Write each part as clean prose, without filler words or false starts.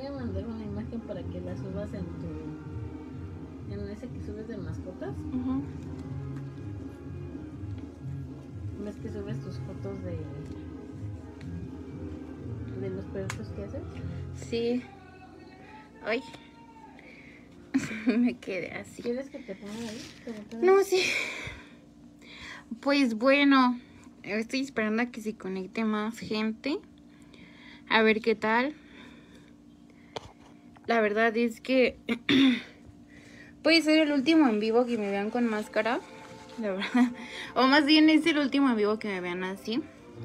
a mandar una imagen para que la subas en ese que subes de mascotas. ¿Ves que subes tus fotos de los perritos que haces? Sí. Ay. Me quedé así. ¿Quieres que te ponga ahí? No, sí. Pues bueno, estoy esperando a que se conecte más gente. A ver qué tal. La verdad es que puede ser el último en vivo que me vean con máscara. La verdad. O más bien es el último en vivo que me vean así.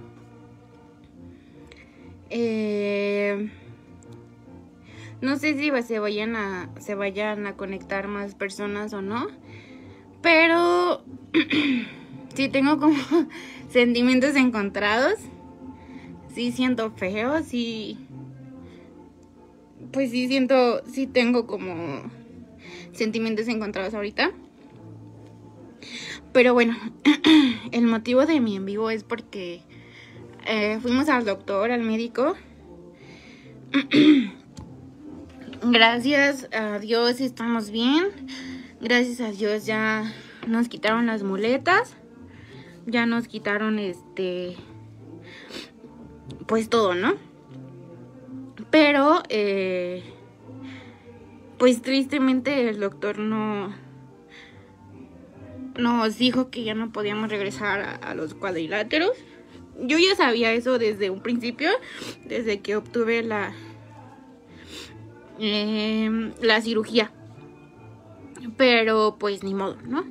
No sé si se vayan a conectar más personas o no. Pero sí tengo como sentimientos encontrados. Sí siento feo, sí. Pues sí tengo como sentimientos encontrados ahorita. Pero bueno, el motivo de mi en vivo es porque fuimos al doctor, al médico. Gracias a Dios estamos bien. Gracias a Dios ya nos quitaron las muletas. Ya nos quitaron pues todo, ¿no? Pero pues tristemente el doctor nos dijo que ya no podíamos regresar a los cuadriláteros. Yo ya sabía eso desde un principio, desde que obtuve la cirugía. Pero pues ni modo, ¿no?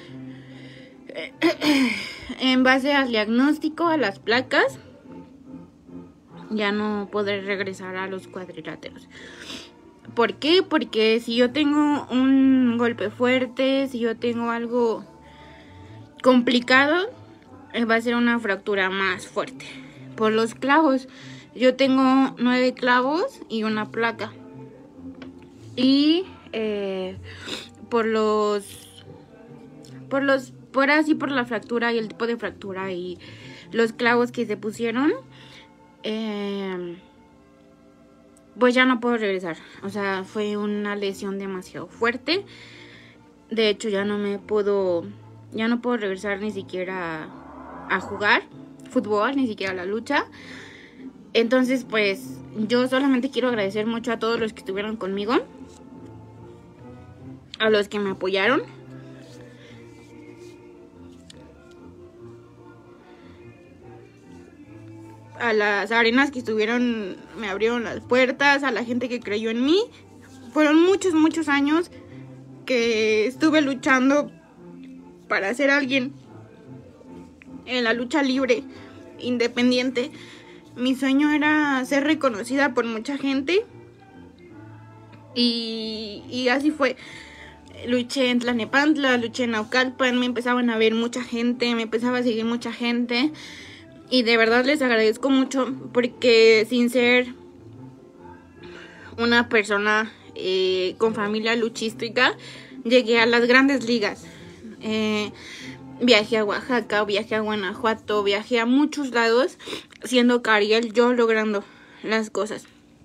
En base al diagnóstico, a las placas, ya no podré regresar a los cuadriláteros. ¿Por qué? Porque si yo tengo un golpe fuerte, si yo tengo algo complicado, va a ser una fractura más fuerte. Por los clavos, yo tengo 9 clavos y una placa. Y por la fractura y el tipo de fractura y los clavos que se pusieron, pues ya no puedo regresar. O sea, fue una lesión demasiado fuerte. De hecho, ya no puedo regresar ni siquiera a jugar fútbol, ni siquiera a la lucha. Entonces, pues, yo solamente quiero agradecer mucho a todos los que estuvieron conmigo, a los que me apoyaron, a las arenas que estuvieron, me abrieron las puertas, a la gente que creyó en mí. Fueron muchos años que estuve luchando para ser alguien en la lucha libre, independiente. Mi sueño era ser reconocida por mucha gente y así fue. Luché en Tlalnepantla, luché en Naucalpan, me empezaban a ver mucha gente, me empezaba a seguir mucha gente. Y de verdad les agradezco mucho porque sin ser una persona con familia luchística, llegué a las grandes ligas. Viajé a Oaxaca, viajé a Guanajuato, viajé a muchos lados, siendo Cariel, yo logrando las cosas.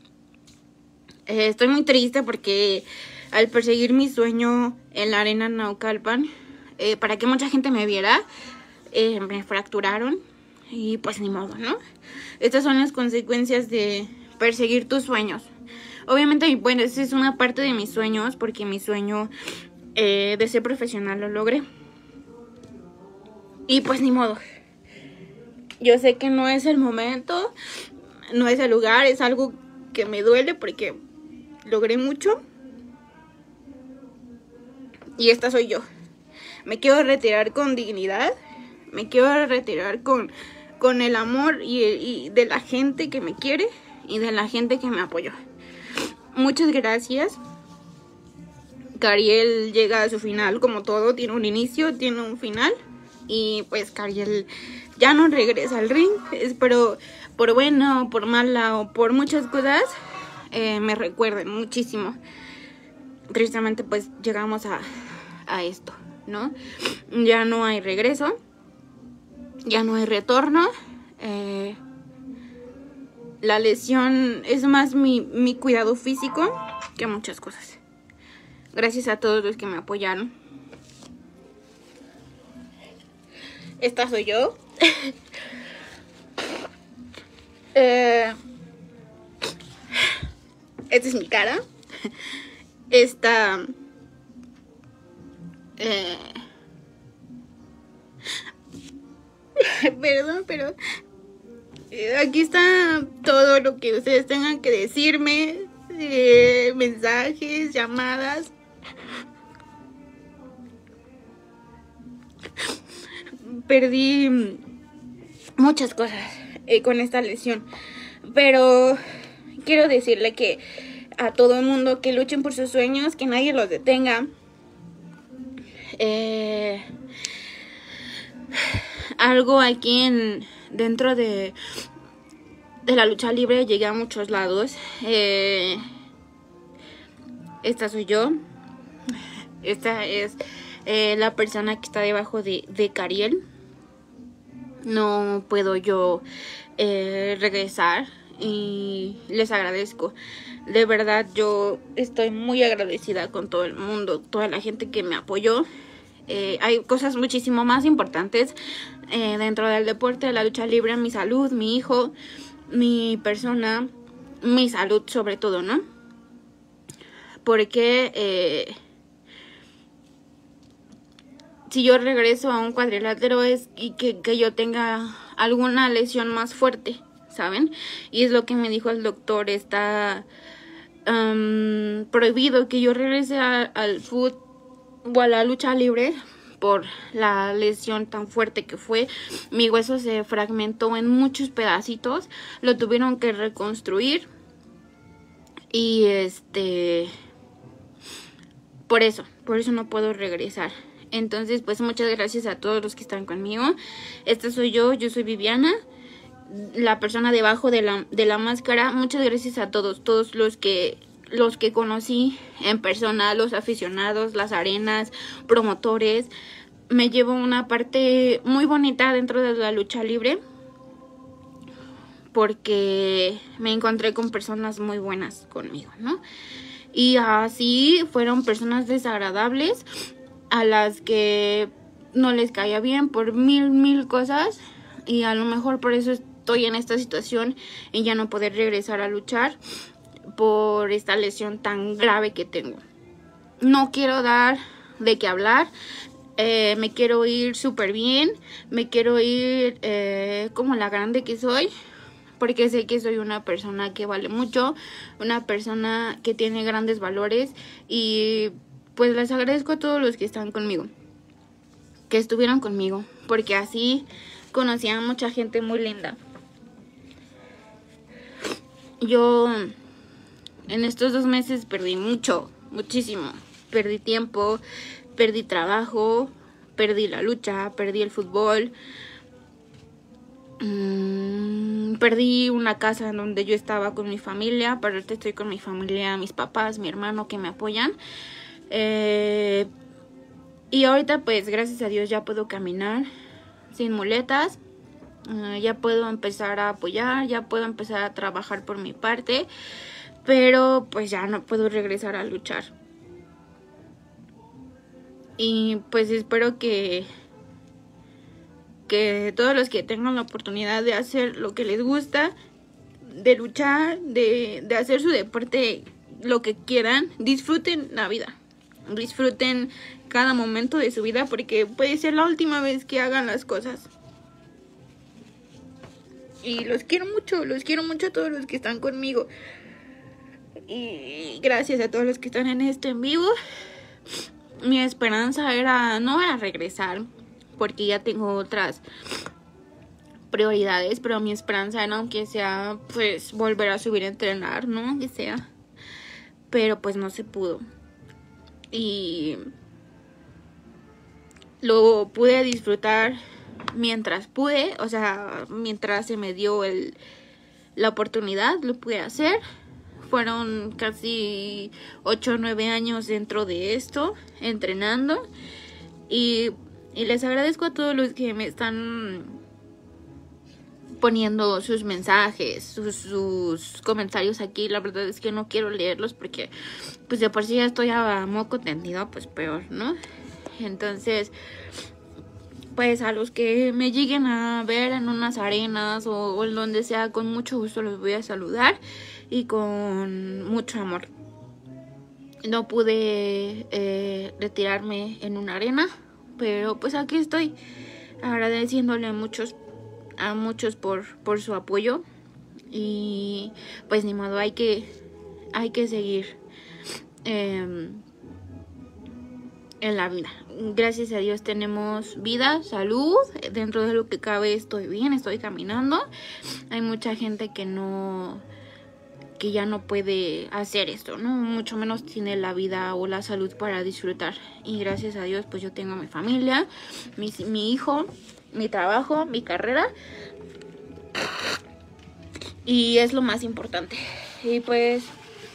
Estoy muy triste porque al perseguir mi sueño en la arena Naucalpan, para que mucha gente me viera, me fracturaron y pues ni modo, ¿no? Estas son las consecuencias de perseguir tus sueños. Obviamente, bueno, esa es una parte de mis sueños, porque mi sueño de ser profesional lo logré. Y pues ni modo. Yo sé que no es el momento, no es el lugar, es algo que me duele porque logré mucho. Y esta soy yo. Me quiero retirar con dignidad. Me quiero retirar con el amor y de la gente que me quiere y de la gente que me apoyó. Muchas gracias. Cariel llega a su final, como todo, tiene un inicio, tiene un final. Y pues Cariel ya no regresa al ring. Espero por buena o por mala o por muchas cosas me recuerden muchísimo. Tristemente pues llegamos a esto, ¿no? Ya no hay regreso, ya no hay retorno. la lesión es más mi cuidado físico que muchas cosas. Gracias a todos los que me apoyaron. Esta soy yo. Esta es mi cara. Esta... perdón, pero... aquí está todo lo que ustedes tengan que decirme. Mensajes, llamadas. Perdí muchas cosas con esta lesión. Pero quiero decirle que a todo el mundo que luchen por sus sueños, que nadie los detenga. Algo aquí dentro de la lucha libre, llegué a muchos lados. Esta soy yo. Esta es la persona que está debajo de Cariel. No puedo yo regresar y les agradezco. De verdad, yo estoy muy agradecida con todo el mundo, toda la gente que me apoyó. Hay cosas muchísimo más importantes dentro del deporte, de la lucha libre: mi salud, mi hijo, mi persona, mi salud sobre todo, ¿no? Porque si yo regreso a un cuadrilátero es y que yo tenga alguna lesión más fuerte, ¿saben? Y es lo que me dijo el doctor: está prohibido que yo regrese al fútbol o a la lucha libre por la lesión tan fuerte que fue. Mi hueso se fragmentó en muchos pedacitos, lo tuvieron que reconstruir y por eso no puedo regresar. Entonces, pues muchas gracias a todos los que están conmigo. Esta soy yo soy Viviana, la persona debajo de la máscara. Muchas gracias a todos los que conocí en persona, los aficionados, las arenas, promotores. Me llevo una parte muy bonita dentro de la lucha libre, porque me encontré con personas muy buenas conmigo, ¿no? Y así fueron personas desagradables, a las que no les caía bien por mil cosas, y a lo mejor por eso estoy en esta situación y ya no poder regresar a luchar por esta lesión tan grave que tengo. No quiero dar de qué hablar. Me quiero ir súper bien. Me quiero ir como la grande que soy, porque sé que soy una persona que vale mucho, una persona que tiene grandes valores. Y pues les agradezco a todos los que están conmigo, que estuvieron conmigo, porque así conocí a mucha gente muy linda. Yo en estos 2 meses perdí muchísimo. Perdí tiempo, perdí trabajo, perdí la lucha, perdí el fútbol. Perdí una casa en donde yo estaba con mi familia, pero ahorita estoy con mi familia, mis papás, mi hermano, que me apoyan. Y ahorita pues gracias a Dios ya puedo caminar sin muletas. Ya puedo empezar a apoyar, ya puedo empezar a trabajar por mi parte, pero pues ya no puedo regresar a luchar. Y pues espero que todos los que tengan la oportunidad de hacer lo que les gusta, de luchar, de hacer su deporte, lo que quieran, disfruten la vida, disfruten cada momento de su vida, porque puede ser la última vez que hagan las cosas. Y los quiero mucho a todos los que están conmigo. Y gracias a todos los que están en esto en vivo. Mi esperanza no era regresar, porque ya tengo otras prioridades, pero mi esperanza era, aunque sea, pues volver a subir a entrenar, ¿no? Que sea. Pero pues no se pudo. Y lo pude disfrutar mientras pude, o sea, mientras se me dio la oportunidad, lo pude hacer. Fueron casi 8 o 9 años dentro de esto, entrenando. Y les agradezco a todos los que me están poniendo sus mensajes, sus comentarios aquí. La verdad es que no quiero leerlos porque pues de por sí ya estoy a moco tendido, pues peor, ¿no? Entonces, pues a los que me lleguen a ver en unas arenas o en donde sea, con mucho gusto los voy a saludar y con mucho amor. No pude retirarme en una arena, pero pues aquí estoy agradeciéndole a muchos por su apoyo. Y pues ni modo, hay que seguir en la vida. Gracias a Dios tenemos vida, salud. Dentro de lo que cabe estoy bien, estoy caminando. Hay mucha gente que ya no puede hacer esto, ¿no? Mucho menos tiene la vida o la salud para disfrutar. Y gracias a Dios pues yo tengo mi familia, mi hijo, mi trabajo, mi carrera. Y es lo más importante. Y pues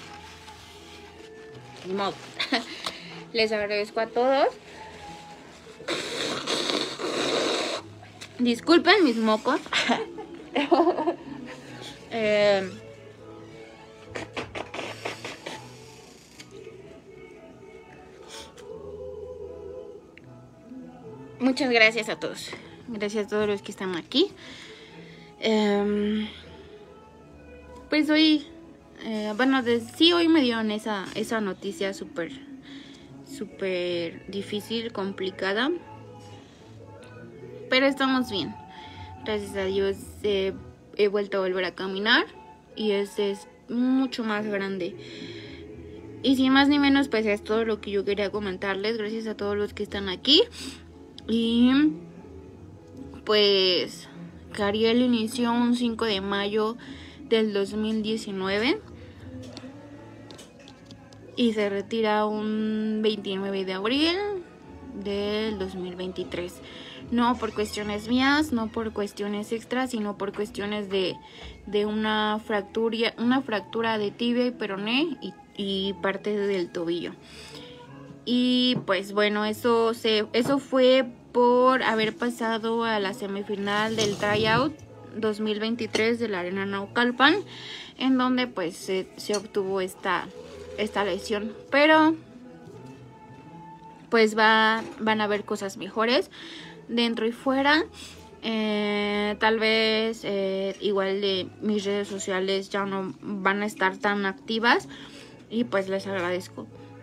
ni modo. Les agradezco a todos. Disculpen mis mocos. Muchas gracias a todos. Gracias a todos los que están aquí. Pues hoy, bueno, sí, hoy me dieron esa noticia súper difícil, complicada. Pero estamos bien. Gracias a Dios he vuelto a volver a caminar. Y este es mucho más grande. Y sin más ni menos, pues es todo lo que yo quería comentarles. Gracias a todos los que están aquí. Y pues Cariel inició un 5 de mayo del 2019 y se retira un 29 de abril del 2023. No por cuestiones mías, no por cuestiones extras, sino por cuestiones de una fractura de tibia y peroné y parte del tobillo. Y pues bueno, eso fue por haber pasado a la semifinal del tryout 2023 de la Arena Naucalpan, en donde pues se obtuvo esta lesión. Pero pues van a haber cosas mejores dentro y fuera. Tal vez igual de mis redes sociales ya no van a estar tan activas y pues les agradezco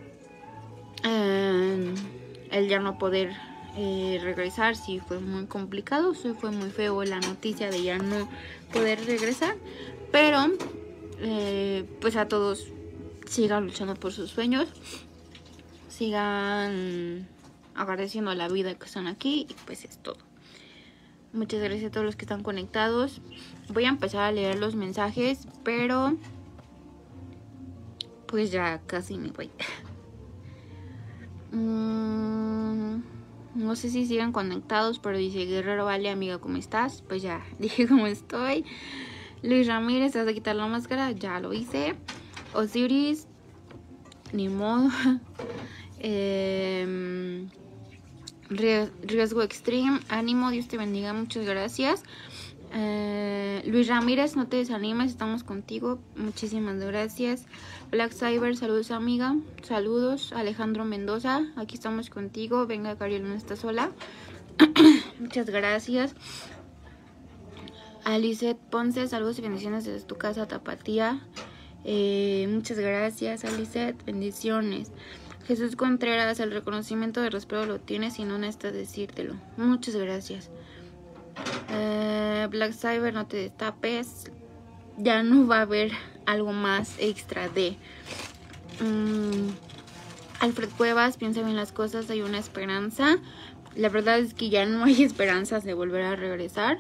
el ya no poder regresar. Sí fue muy complicado, sí fue muy feo la noticia de ya no poder regresar, pero pues a todos sigan luchando por sus sueños, sigan agradeciendo a la vida que están aquí y pues es todo. Muchas gracias a todos los que están conectados. Voy a empezar a leer los mensajes, pero pues ya casi me voy. No sé si sigan conectados, pero dice Guerrero Vale, amiga, ¿cómo estás? Pues ya dije cómo estoy. Luis Ramírez, ¿has de quitar la máscara? Ya lo hice. Osiris, ni modo. Riesgo Extreme, ánimo, Dios te bendiga, muchas gracias. Luis Ramírez, no te desanimes, estamos contigo, muchísimas gracias. Black Cyber, saludos amiga, saludos. Alejandro Mendoza, aquí estamos contigo, venga Cariel, no está sola. Muchas gracias. Alicet Ponce, saludos y bendiciones desde tu casa Tapatía. Muchas gracias Alicet, bendiciones. Jesús Contreras, el reconocimiento de respeto lo tienes y no necesitas decírtelo. Muchas gracias. Black Cyber, no te destapes. Ya no va a haber algo más extra de Alfred Cuevas, piensa bien las cosas, hay una esperanza. La verdad es que ya no hay esperanzas de volver a regresar.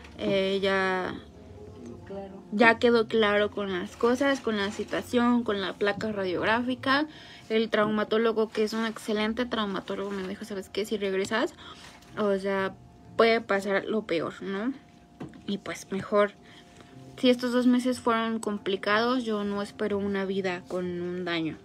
Ya quedó claro con las cosas, con la situación, con la placa radiográfica. El traumatólogo, que es un excelente traumatólogo, me dijo, ¿sabes qué? Si regresas, o sea, puede pasar lo peor, ¿no? Y pues mejor. Si estos 2 meses fueron complicados, yo no espero una vida con un daño.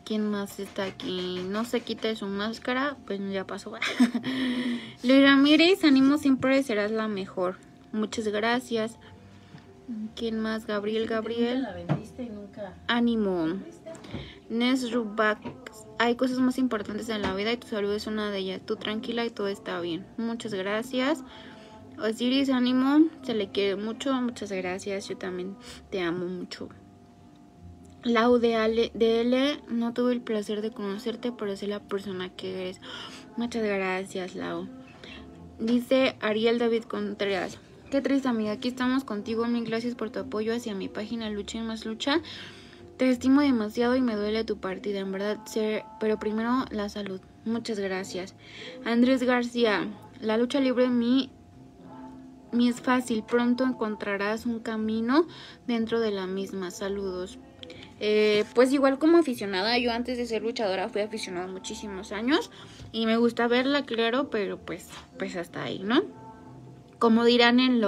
¿Quién más está aquí? No se quite su máscara, pues ya pasó. Luis Ramírez, ánimo, siempre serás la mejor. Muchas gracias. ¿Quién más? Gabriel. Nunca la vendiste y nunca. Ánimo. ¿Viste? Nes Rubak, hay cosas más importantes en la vida y tu salud es una de ellas. Tú tranquila y todo está bien. Muchas gracias. Osiris, ánimo, se le quiere mucho. Muchas gracias, yo también te amo mucho. Lau de L, no tuve el placer de conocerte, pero sé la persona que eres. Muchas gracias, Lau. Dice Ariel David Contreras, qué triste, amiga, aquí estamos contigo. Mil gracias por tu apoyo hacia mi página Lucha y Más Lucha. Te estimo demasiado y me duele tu partida, en verdad, pero primero la salud. Muchas gracias. Andrés García, la lucha libre mi es fácil, pronto encontrarás un camino dentro de la misma. Saludos. Pues igual como aficionada, yo antes de ser luchadora fui aficionada muchísimos años y me gusta verla, claro, pero pues hasta ahí, ¿no? Como dirán en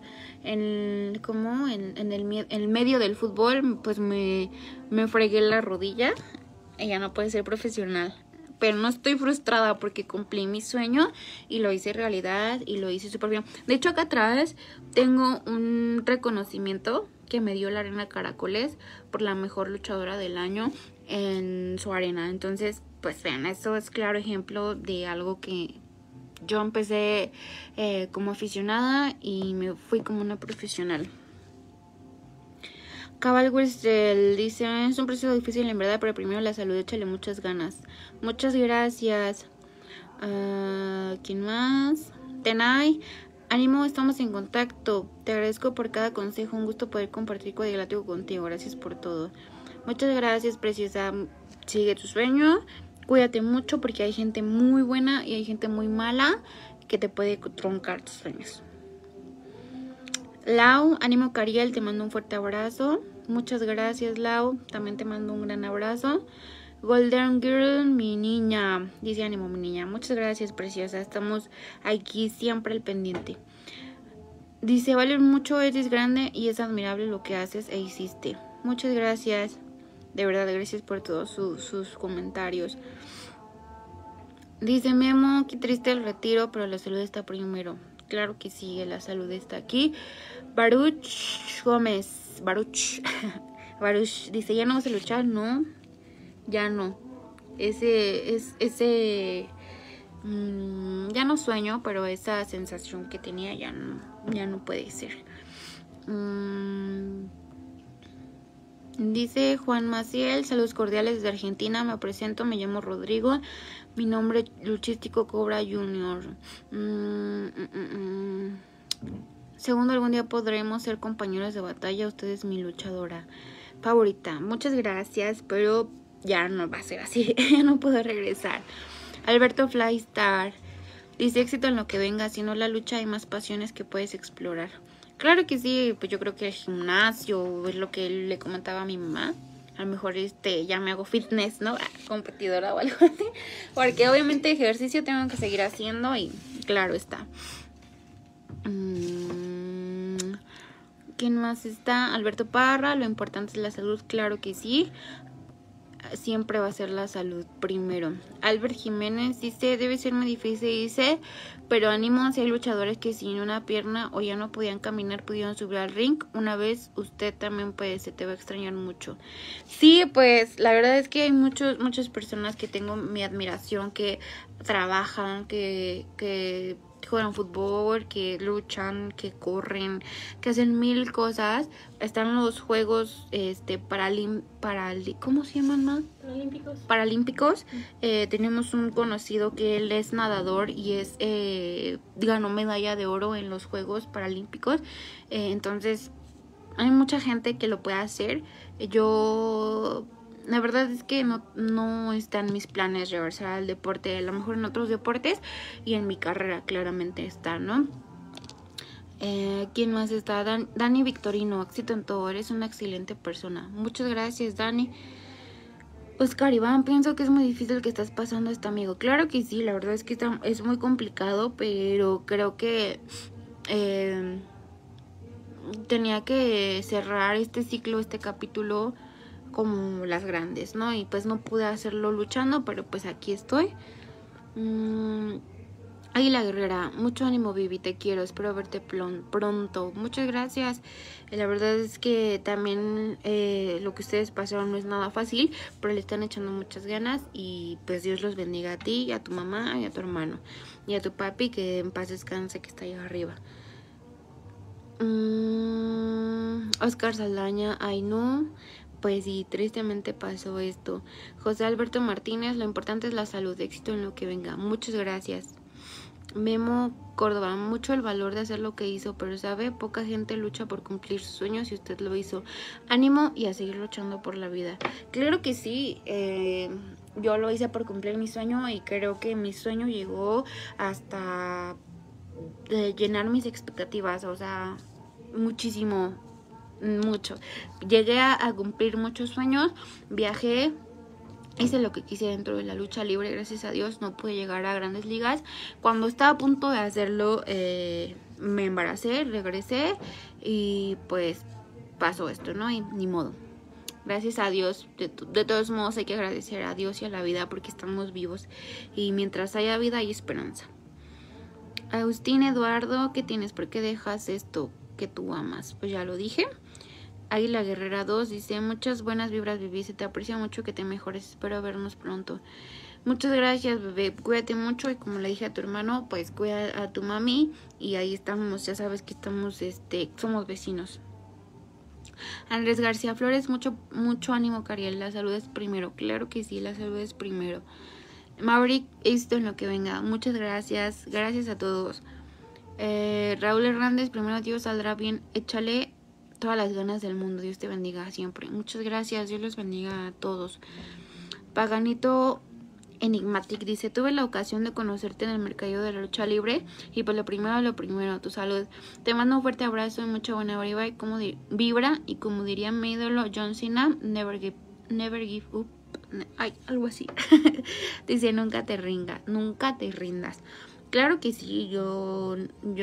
el medio del fútbol, pues me fregué la rodilla y ya no puede ser profesional. Pero no estoy frustrada porque cumplí mi sueño y lo hice realidad y lo hice súper bien. De hecho, acá atrás tengo un reconocimiento que me dio la Arena Caracoles por la mejor luchadora del año en su arena. Entonces, pues vean, eso es claro ejemplo de algo que yo empecé como aficionada y me fui como una profesional. Cabal Whistle dice, es un proceso difícil en verdad, pero primero la salud, échale muchas ganas. Muchas gracias. ¿Quién más? Tenay, ánimo, estamos en contacto. Te agradezco por cada consejo, un gusto poder compartir cuadrilátero contigo. Gracias por todo. Muchas gracias, preciosa. Sigue tu sueño, cuídate mucho porque hay gente muy buena y hay gente muy mala que te puede troncar tus sueños. Lau, ánimo, Cariel, te mando un fuerte abrazo. Muchas gracias, Lau, también te mando un gran abrazo. Golden Girl, mi niña, dice ánimo, mi niña. Muchas gracias, preciosa, estamos aquí siempre al pendiente. Dice, vale mucho, eres grande y es admirable lo que haces e hiciste. Muchas gracias, de verdad, gracias por todos sus comentarios. Dice Memo, qué triste el retiro, pero la salud está primero. Claro que sí, la salud está aquí. Baruch Gómez, Baruch dice, ¿ya no vas a luchar? No, ya no. Ya no sueño, pero esa sensación que tenía ya no puede ser. Dice Juan Maciel, saludos cordiales desde Argentina, me presento, me llamo Rodrigo, mi nombre luchístico Cobra Junior. Segundo, algún día podremos ser compañeros de batalla, usted es mi luchadora favorita. Muchas gracias, pero ya no va a ser así, ya no puedo regresar. Alberto Flystar dice, éxito en lo que venga, si no la lucha hay más pasiones que puedes explorar. Claro que sí, pues yo creo que el gimnasio es lo que le comentaba a mi mamá. A lo mejor ya me hago fitness, ¿no? Competidora o algo así. Porque obviamente ejercicio tengo que seguir haciendo y claro está. ¿Quién más está? Alberto Parra, lo importante es la salud, claro que sí. Siempre va a ser la salud primero. Albert Jiménez dice, debe ser muy difícil, dice, pero ánimo, si hay luchadores que sin una pierna o ya no podían caminar, pudieron subir al ring. Una vez usted también puede, se te va a extrañar mucho. Sí, pues la verdad es que hay muchas personas que tengo mi admiración, que trabajan, que juegan fútbol, que luchan, que corren, que hacen mil cosas. Están los juegos ¿cómo se llaman más? Paralímpicos. Tenemos un conocido que él es nadador y ganó medalla de oro en los Juegos Paralímpicos. Entonces hay mucha gente que lo puede hacer. Yo la verdad es que no está en mis planes regresar al deporte, a lo mejor en otros deportes, y en mi carrera claramente está, ¿no? ¿Quién más está? Dani Victorino, éxito en todo, eres una excelente persona. Muchas gracias, Dani. Oscar Iván, pienso que es muy difícil que estás pasando esto, amigo. Claro que sí, la verdad es que es muy complicado, pero creo que tenía que cerrar este ciclo, este capítulo como las grandes, ¿no? Y pues no pude hacerlo luchando, pero pues aquí estoy. Águila Guerrera, mucho ánimo, Vivi, te quiero, espero verte pronto. Muchas gracias. La verdad es que también lo que ustedes pasaron no es nada fácil, pero le están echando muchas ganas y pues Dios los bendiga a ti, a tu mamá y a tu hermano y a tu papi, que en paz descanse, que está ahí arriba. Oscar Saldaña, ay no, pues sí, tristemente pasó esto. José Alberto Martínez, lo importante es la salud, éxito en lo que venga. Muchas gracias. Memo Córdoba, mucho el valor de hacer lo que hizo, pero sabe, poca gente lucha por cumplir sus sueños y usted lo hizo. Ánimo y a seguir luchando por la vida. Claro que sí, yo lo hice por cumplir mi sueño y creo que mi sueño llegó hasta llenar mis expectativas, o sea, muchísimo, mucho. Llegué a cumplir muchos sueños, viajé. Hice lo que quise dentro de la lucha libre, gracias a Dios no pude llegar a grandes ligas. Cuando estaba a punto de hacerlo, me embaracé, regresé y pues pasó esto, ¿no? Y ni modo. Gracias a Dios, de todos modos hay que agradecer a Dios y a la vida porque estamos vivos. Y mientras haya vida hay esperanza. Agustín Eduardo, ¿qué tienes? ¿Por qué dejas esto que tú amas? Pues ya lo dije. Águila Guerrera 2 dice, muchas buenas vibras, Vivi, se te aprecia mucho, que te mejores, espero vernos pronto. Muchas gracias, bebé, cuídate mucho y como le dije a tu hermano, pues cuida a tu mami y ahí estamos, ya sabes que estamos, somos vecinos. Andrés García Flores, mucho ánimo, Cariel, la salud es primero, claro que sí, la salud es primero. Maverick, esto en lo que venga, muchas gracias a todos. Raúl Hernández, primero Dios saldrá bien, échale todas las ganas del mundo, Dios te bendiga siempre. Muchas gracias, Dios los bendiga a todos. Paganito Enigmatic dice, tuve la ocasión de conocerte en el mercado de la lucha libre y pues lo primero, tu salud. Te mando un fuerte abrazo y mucha buena vibra y como diría mi ídolo John Cena, never give up. Ay, algo así. Dice, nunca te rindas. Claro que sí, yo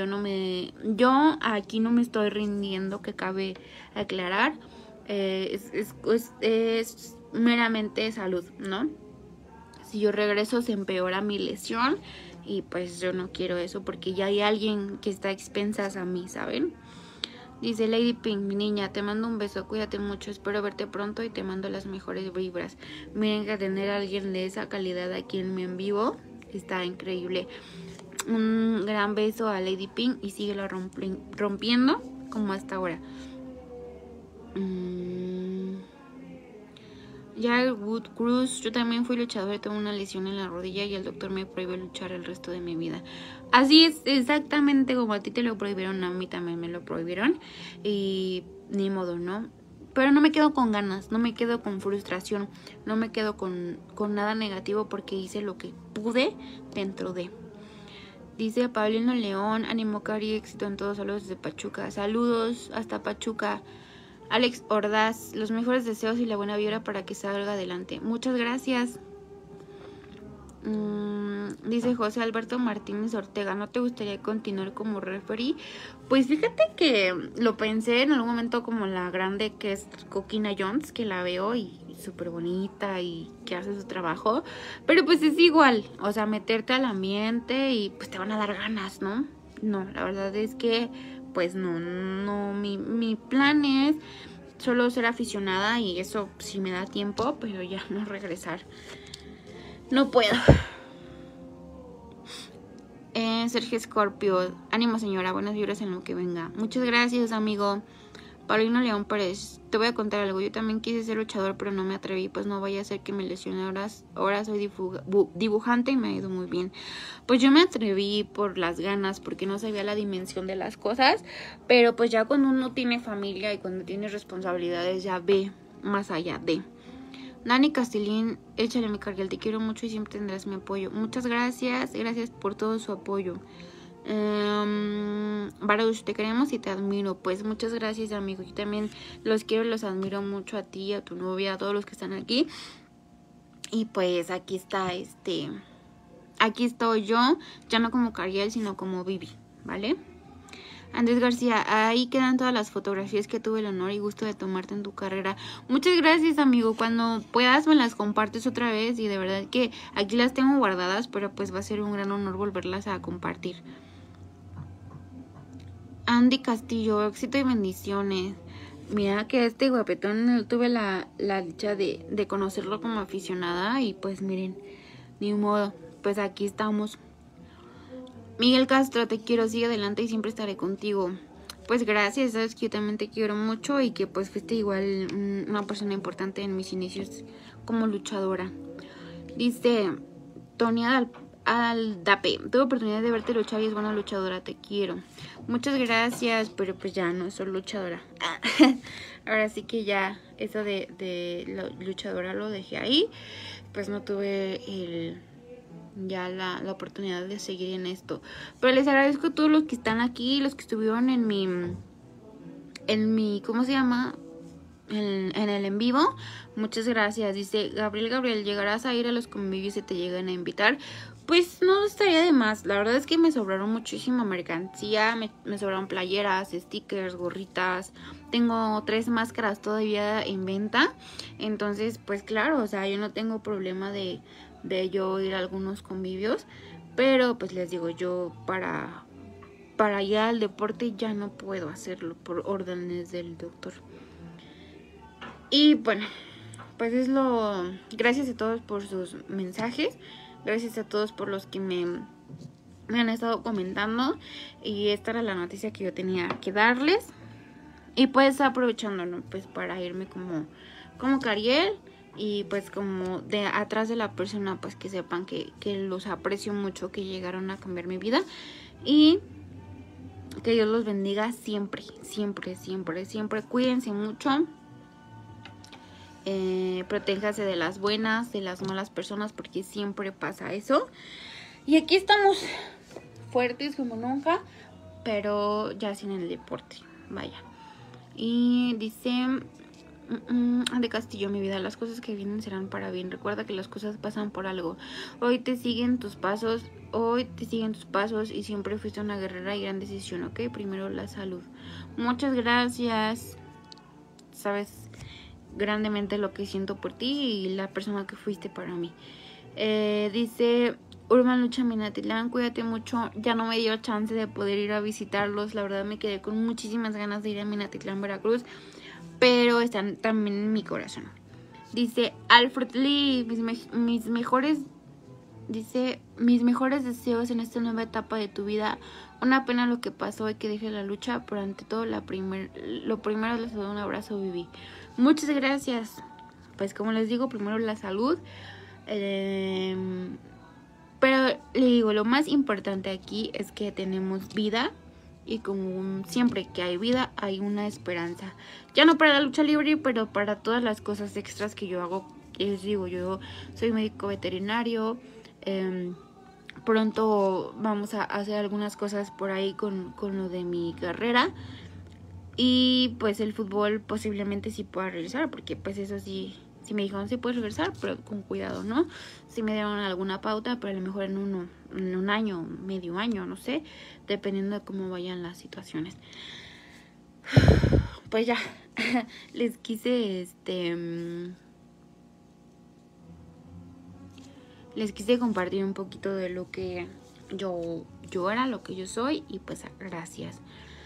aquí no me estoy rindiendo, que cabe aclarar, es meramente salud, ¿no? Si yo regreso se empeora mi lesión y pues yo no quiero eso porque ya hay alguien que está a expensas a mí, ¿saben? Dice Lady Pink, mi niña, te mando un beso, cuídate mucho, espero verte pronto y te mando las mejores vibras. Miren que tener a alguien de esa calidad aquí en mi en vivo está increíble. Un gran beso a Lady Pink y síguelo rompiendo como hasta ahora. Ya Wood Cruz, yo también fui luchador, tengo una lesión en la rodilla y el doctor me prohibió luchar el resto de mi vida. Así es, exactamente como a ti te lo prohibieron, a mí también me lo prohibieron y ni modo, ¿no? Pero no me quedo con ganas, no me quedo con frustración, no me quedo con nada negativo porque hice lo que pude dentro de. Dice Paulino León, ánimo Cari, éxito en todos, saludos desde Pachuca. Saludos hasta Pachuca. Alex Ordaz, los mejores deseos y la buena vibra para que salga adelante. Muchas gracias. Dice José Alberto Martínez Ortega, ¿no te gustaría continuar como referee? Pues fíjate que lo pensé en algún momento como la grande que es Coquina Jones, que la veo y súper bonita y que hace su trabajo, pero pues es igual, o sea, meterte al ambiente y pues te van a dar ganas, ¿no? No, la verdad es que pues no, mi plan es solo ser aficionada y eso sí me da tiempo, pero ya no regresar. No puedo. Sergio Scorpio, ánimo señora, buenas vibras en lo que venga. Muchas gracias, amigo. Paulino León Pérez, te voy a contar algo. Yo también quise ser luchador, pero no me atreví, pues no vaya a ser que me lesione. Ahora soy dibujante y me ha ido muy bien. Pues yo me atreví por las ganas, porque no sabía la dimensión de las cosas, pero pues ya cuando uno tiene familia y cuando tiene responsabilidades ya ve más allá de. Nani Castilín, échale mi Cargiel, te quiero mucho y siempre tendrás mi apoyo. Muchas gracias por todo su apoyo. Baruch, te queremos y te admiro. Pues muchas gracias, amigo. Yo también los quiero y los admiro mucho a ti, a tu novia, a todos los que están aquí. Y pues aquí está aquí estoy yo, ya no como Cargiel, sino como Vivi, ¿vale? Andrés García, ahí quedan todas las fotografías que tuve el honor y gusto de tomarte en tu carrera. Muchas gracias, amigo. Cuando puedas me las compartes otra vez y de verdad que aquí las tengo guardadas, pero pues va a ser un gran honor volverlas a compartir. Andy Castillo, éxito y bendiciones. Mira que este guapetón tuve la dicha de conocerlo como aficionada y pues miren, ni modo, pues aquí estamos. Miguel Castro, te quiero, sigue adelante y siempre estaré contigo. Pues gracias, sabes que yo también te quiero mucho y que pues fuiste igual una persona importante en mis inicios como luchadora. Dice Tonia Aldape, tuve oportunidad de verte luchar y es buena luchadora, te quiero. Muchas gracias, pero pues ya no soy luchadora. Ahora sí que ya eso de la luchadora lo dejé ahí. Pues no tuve la oportunidad de seguir en esto. Pero les agradezco a todos los que están aquí, los que estuvieron en mi ¿cómo se llama? En el en vivo. Muchas gracias. Dice Gabriel, ¿llegarás a ir a los convivios si te llegan a invitar? Pues no estaría de más. La verdad es que me sobraron muchísima mercancía. Me sobraron playeras, stickers, gorritas. Tengo 3 máscaras todavía en venta. Entonces, pues claro, o sea, yo no tengo problema de yo ir a algunos convivios. Pero pues les digo, yo para ir al deporte ya no puedo hacerlo por órdenes del doctor. Y bueno, pues gracias a todos por sus mensajes. Gracias a todos por los que me han estado comentando. Y esta era la noticia que yo tenía que darles. Y pues aprovechando, ¿no? Pues para irme como Cariel. Y pues como de atrás de la persona, pues que sepan que los aprecio mucho, que llegaron a cambiar mi vida. Y que Dios los bendiga siempre, siempre, siempre, siempre. Cuídense mucho. Protéjase de las buenas, de las malas personas, porque siempre pasa eso. Y aquí estamos fuertes como nunca, pero ya sin el deporte, vaya. Y dice de Castillo, mi vida, las cosas que vienen serán para bien. Recuerda que las cosas pasan por algo. Hoy te siguen tus pasos y siempre fuiste una guerrera y gran decisión, ¿ok? Primero la salud. Muchas gracias. Sabes grandemente lo que siento por ti y la persona que fuiste para mí. Dice Urban Lucha Minatitlán, cuídate mucho. Ya no me dio chance de poder ir a visitarlos. La verdad me quedé con muchísimas ganas de ir a Minatitlán, Veracruz, pero están también en mi corazón. Dice Alfred Lee, mis mejores deseos en esta nueva etapa de tu vida. Una pena lo que pasó y que dejes la lucha, pero ante todo lo primero les doy un abrazo, Vivi. Muchas gracias. Pues como les digo, primero la salud. Pero le digo, lo más importante aquí es que tenemos vida. Y como siempre que hay vida, hay una esperanza. Ya no para la lucha libre, pero para todas las cosas extras que yo hago. Les digo, yo soy médico veterinario. Pronto vamos a hacer algunas cosas por ahí con lo de mi carrera. Y pues el fútbol posiblemente sí pueda regresar, porque pues eso sí me dijeron sí puedes regresar, pero con cuidado, ¿no? Sí me dieron alguna pauta, pero a lo mejor en un año, medio año, no sé, dependiendo de cómo vayan las situaciones. Pues ya, les quise compartir un poquito de lo que yo era, lo que yo soy, y pues gracias.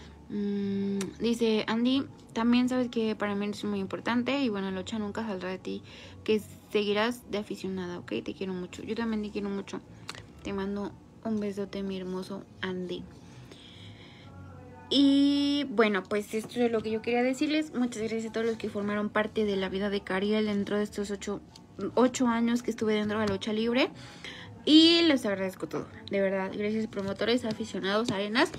Dice Andy, también sabes que para mí es muy importante y bueno, la lucha nunca saldrá de ti, que seguirás de aficionada, ¿ok? Te quiero mucho, yo también te quiero mucho. Te mando un besote, mi hermoso Andy. Y bueno, pues esto es lo que yo quería decirles. Muchas gracias a todos los que formaron parte de la vida de Cariel dentro de estos 8 años que estuve dentro de la lucha libre. Y les agradezco todo, de verdad. Gracias promotores, aficionados, arenas.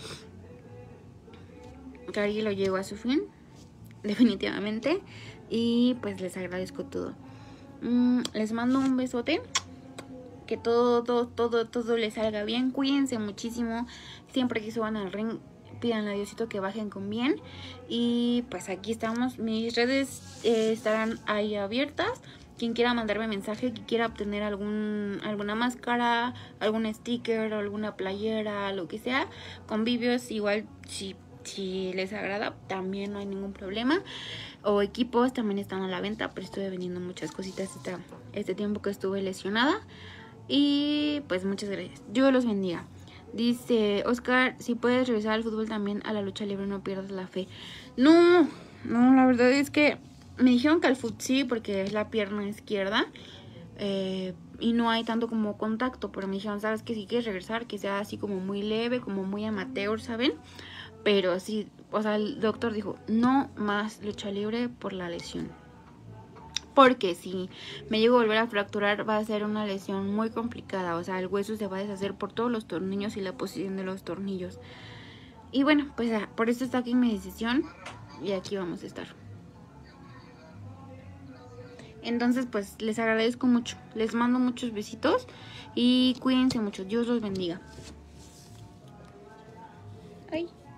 Cariel lo llegó a su fin, definitivamente. Y pues les agradezco todo. Les mando un besote. Que todo les salga bien. Cuídense muchísimo. Siempre que suban al ring, pídanle a Diosito que bajen con bien. Y pues aquí estamos. Mis redes estarán ahí abiertas. Quien quiera mandarme mensaje, que quiera obtener alguna máscara, algún sticker, alguna playera, lo que sea. Convivios, igual si Si les agrada, también no hay ningún problema. O equipos también están a la venta, pero estuve vendiendo muchas cositas este tiempo que estuve lesionada. Y pues muchas gracias. Dios los bendiga. Dice Oscar, si puedes regresar al fútbol también a la lucha libre, no pierdas la fe. No, la verdad es que me dijeron que al fútbol sí, porque es la pierna izquierda. Y no hay tanto como contacto, pero me dijeron, ¿sabes qué? Si quieres regresar, que sea así como muy leve, como muy amateur, ¿saben? Pero sí, o sea, el doctor dijo, no más lucha libre por la lesión. Porque si me llego a volver a fracturar, va a ser una lesión muy complicada. O sea, el hueso se va a deshacer por todos los tornillos y la posición de los tornillos. Y bueno, pues por eso está aquí mi decisión. Y aquí vamos a estar. Entonces, pues les agradezco mucho. Les mando muchos besitos. Y cuídense mucho. Dios los bendiga. Ay.